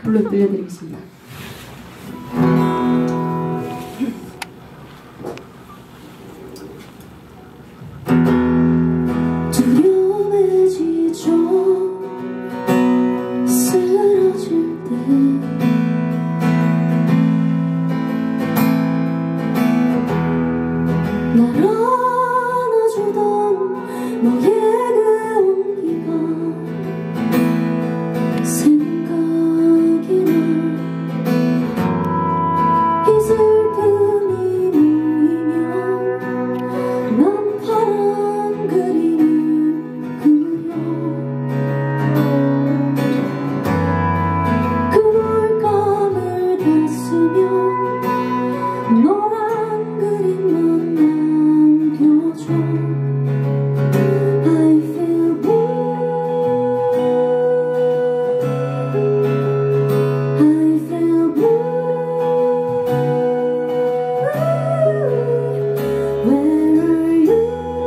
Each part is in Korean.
들려드리겠습니다. 두려워지죠. 쓰러질 때 날 안아주던 너의 그 온기가 생각이 나. 이 슬픔이 모이면 난 파란 그림을 그려. 그 물감을 다 쓰며 너란 그림만 남겨줘. I feel blue. I feel blue. Where are you?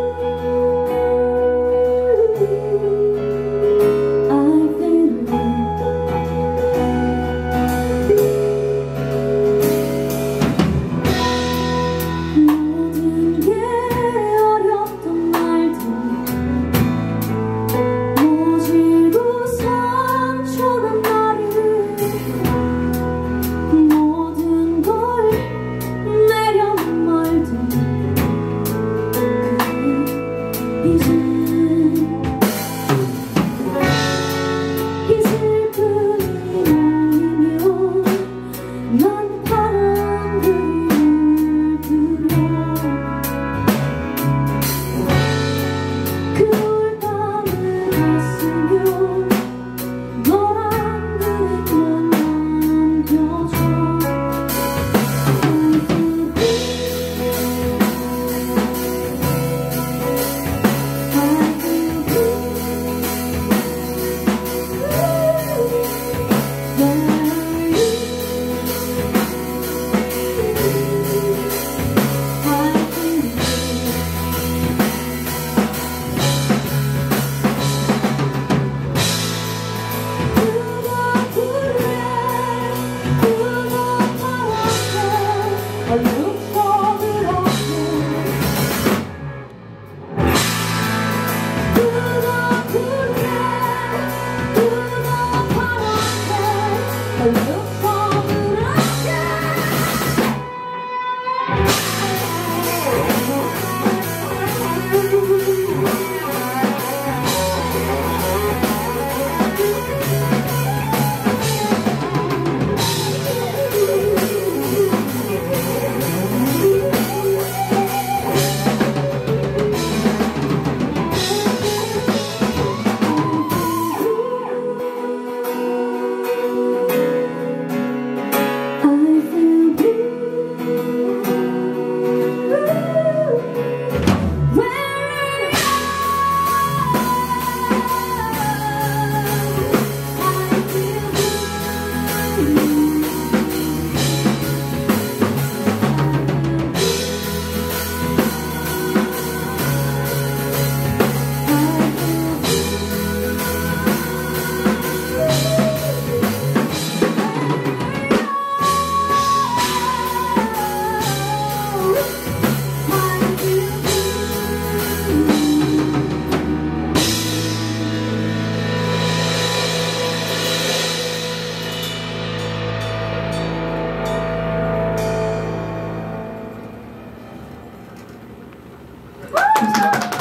I feel 모든 게 어렵던 날들 모질고 상처난 나를 모든 걸 내려놓은 말들 그래 이젠 이 슬픔이 모이면 난 파란 그림을 그려. 그 물감을 다 쓰며 너란 그림만 남겨줘. I look for the 감사합니다.